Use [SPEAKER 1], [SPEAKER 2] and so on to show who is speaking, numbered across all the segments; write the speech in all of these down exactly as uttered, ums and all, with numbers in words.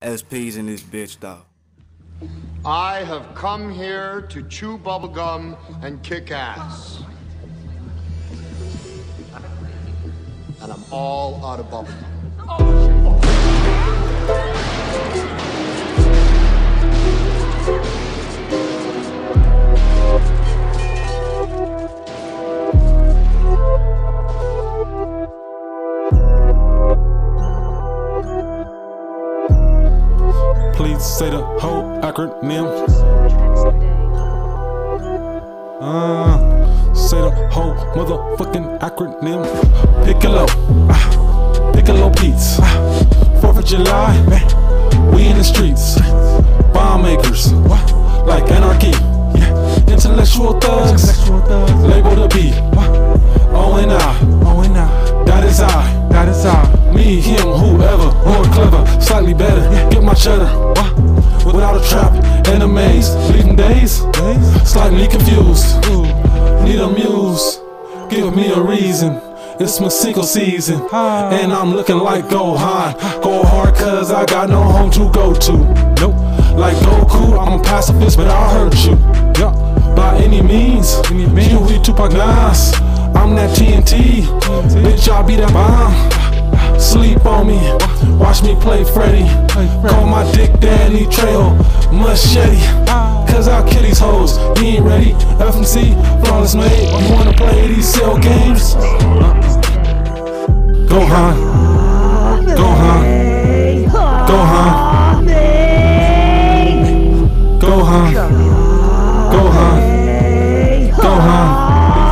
[SPEAKER 1] S P's in this bitch, though.
[SPEAKER 2] I have come here to chew bubblegum and kick ass. And I'm all out of bubblegum.
[SPEAKER 3] Please say the whole acronym. Uh, say the whole motherfucking acronym. Piccolo, ah, Piccolo Pete's. Ah, Fourth of July, man, we in the streets. Bomb makers, like anarchy. Yeah. Intellectual thugs, label the B. O and I, O and I, that is I, that is I. Me, him, whoever, more clever, slightly better. Get my cheddar, without a trap and a maze. Leading days, slightly confused. Need a muse, give me a reason. It's my single season, and I'm looking like Gohan. Go hard cause I got no home to go to. Nope. Like Goku, I'm a pacifist, but I'll hurt you. Yeah. By any means, you we Tupac Nas. I'm that T N T, bitch, I'll be that bomb. Sleep on me, watch me play Freddy. Call my dick Danny Trejo, machete. Cause I'll kill these hoes, you ain't ready. F M C, flawless made. You wanna play these cell games? Gohan, Gohan, Gohan, Gohan, Gohan, Gohan.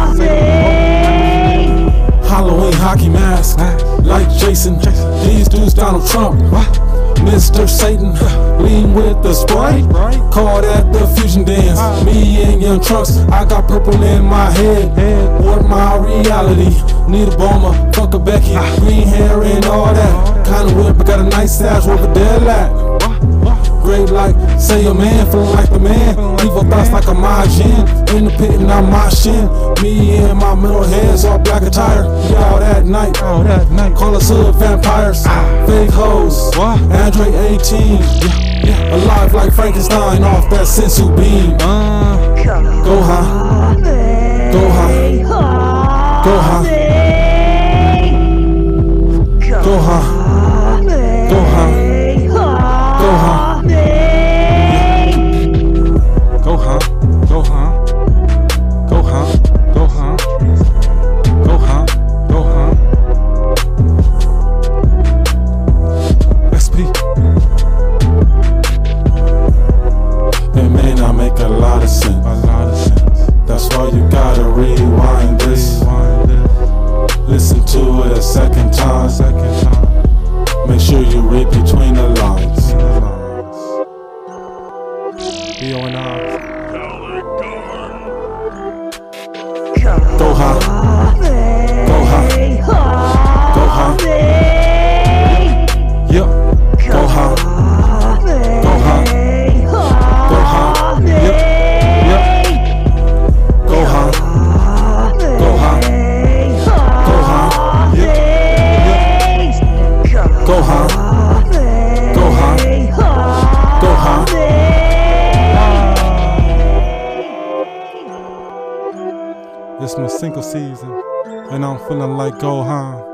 [SPEAKER 3] Halloween hockey mask, like Jason. These dudes Donald Trump, Mister Satan. Lean with the Sprite, call that the fusion dance. Me and Young Trunks, I got purple in my head. Warp my reality, need a bomber, fuck a Becky. Green hair and all that, kinda whip, I got a nice stash with a dead lat. Great like, say your man, feeling like the man. Evil thoughts like a Majin, in the pit and I'm moshing. Me and my metal heads, all black attire. We out at night, out at night. Call us hood vampires, fake hoes. Andre eighteen, yeah, yeah. Alive like Frankenstein off that sensu beam. Uh, go high, go high, go high, go high, go high, go high. Go huh, go huh, go huh, go huh, go huh, go huh. S P. It may not make a lot of sense, a lot of sense. That's why you gotta rewind this. Listen to it a second time, second time. Make sure you read between the lines. B O and I. Go high, go high, go high. Yep, go high, go high, go high. Yep, yep. Go high, go high, go high. Yep, yep. Go high, go high, go high. It's my single season, and I'm feeling like Gohan.